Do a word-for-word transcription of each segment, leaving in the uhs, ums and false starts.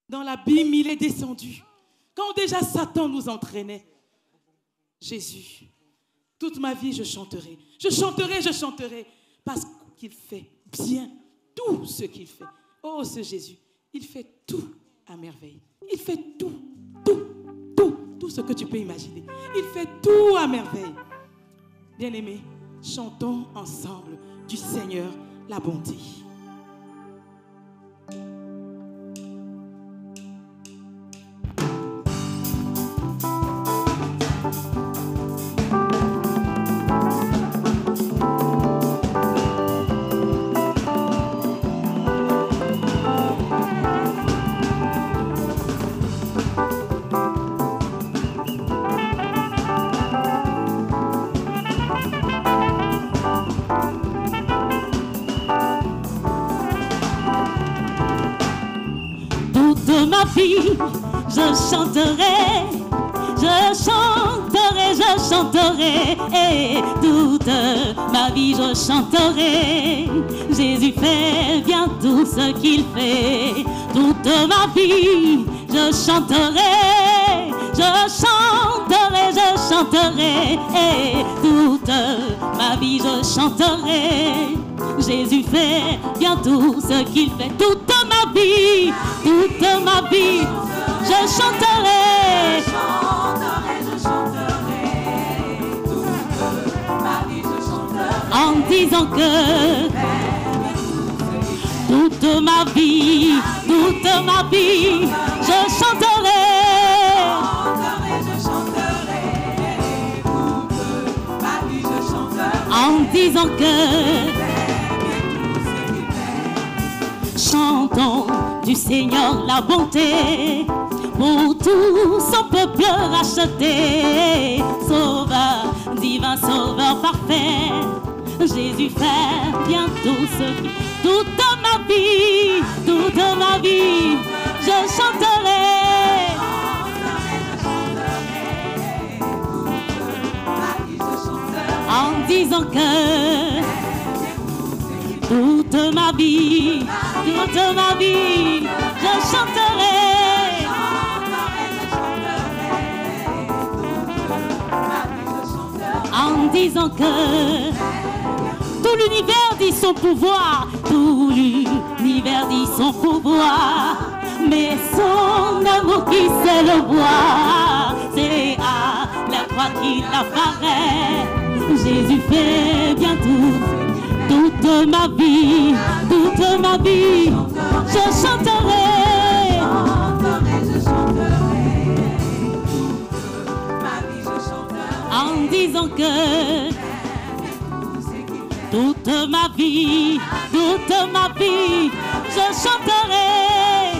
Dans l'abîme, il est descendu. Quand déjà Satan nous entraînait. Jésus, toute ma vie, je chanterai. Je chanterai, je chanterai. Parce qu'il fait bien tout ce qu'il fait. Oh, ce Jésus, il fait tout à merveille. Il fait tout, tout, tout, tout ce que tu peux imaginer. Il fait tout à merveille. Bien-aimés, chantons ensemble du Seigneur la bonté. Je chanterai, je chanterai, je chanterai, et toute ma vie je chanterai. Jésus fait bien tout ce qu'il fait. Toute ma vie je chanterai, je chanterai, je chanterai, et toute ma vie je chanterai. Jésus fait bien tout ce qu'il fait. Toute ma vie, toute ma vie, je chanterai. Je chanterai, je chanterai. Toute ma vie, je chanterai. En disant que toute ma vie, toute ma vie, je chanterai. Je chanterai, toute ma vie, je chanterai. En disant que chantons du Seigneur la bonté pour tout son peuple racheté. Sauveur, divin sauveur parfait, Jésus fait bien tout ce qui... Toute ma vie, toute ma vie, je chanterai. En disant que toute ma vie, toute ma vie, je chanterai. En disant que tout l'univers dit son pouvoir, tout l'univers dit son pouvoir, mais son amour qui sait le voir, c'est à la croix qu'il apparaît. Jésus fait bien tout. Toute ma vie, toute ma vie, je chanterai. Je chanterai, toute ma vie, je chanterai. En disant que toute ma vie, toute ma vie, je chanterai.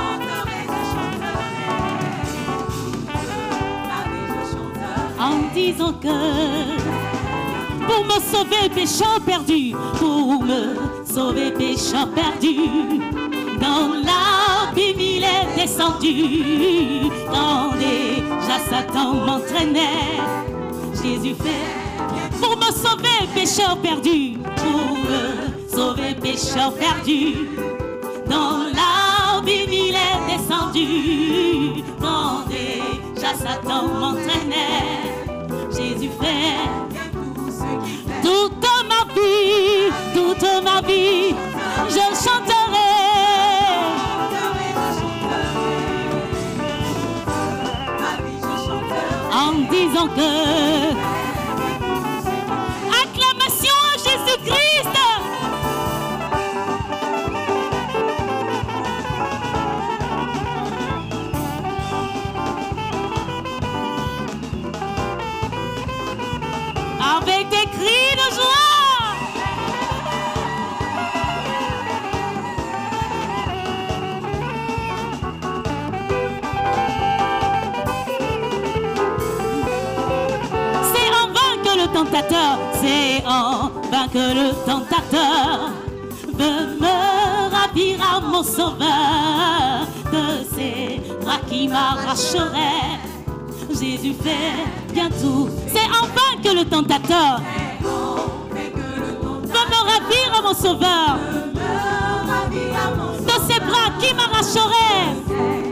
En disant que pour me sauver, pécheur perdu, pour me sauver, pécheur perdu, dans l'abîme il est descendu, quand déjà Satan m'entraînait. Jésus fait pour me sauver, pécheur perdu, pour me sauver, pécheur perdu, dans l'abîme il est descendu, quand déjà Satan m'entraînait. Jésus fait toute ma vie, toute ma vie, je chanterai. En disant que acclamation à Jésus-Christ. Avec des cris de joie. C'est en vain que le tentateur, c'est en vain que le tentateur veut me ravir à mon sauveur de ses bras qui m'arracheraient. Jésus fait bien tout. C'est en vain que le tentateur veut me ravir à mon sauveur de ses bras qui m'arracheraient.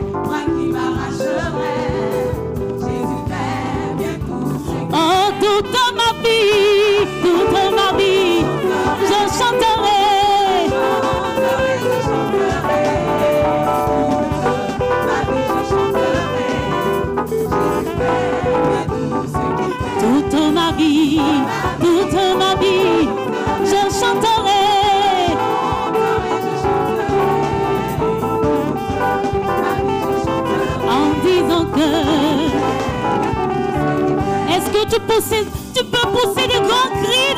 pousser, tu peux pousser de grands cris